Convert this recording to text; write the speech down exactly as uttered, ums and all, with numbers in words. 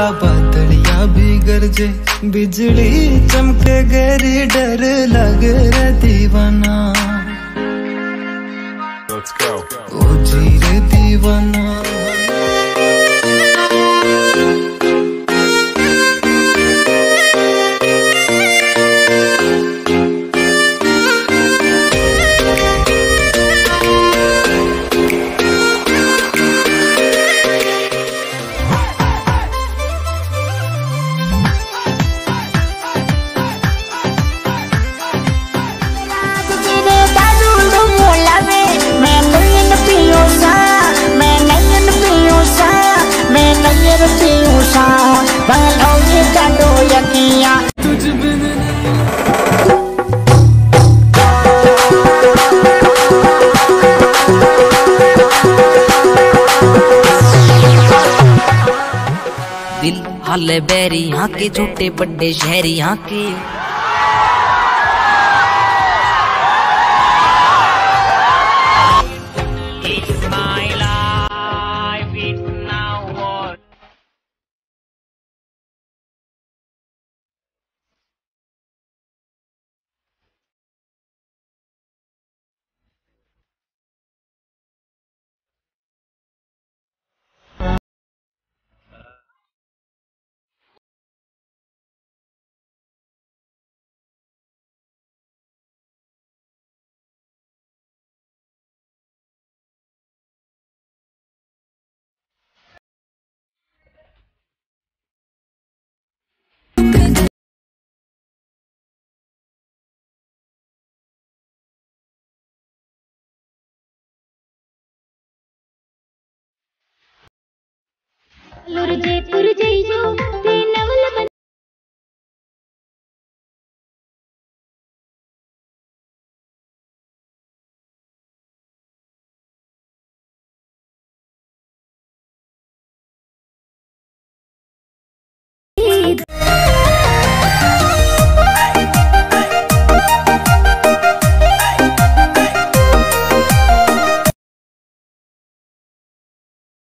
बादलिया भी गरजे, बिजली चमके गहरी, डर लगे रे दीवाना। Let's go. ओ जी रे दीवाना। दिल हाले बैरी यहाँ के, छोटे बड़े शहरी यहाँ के। जयपुर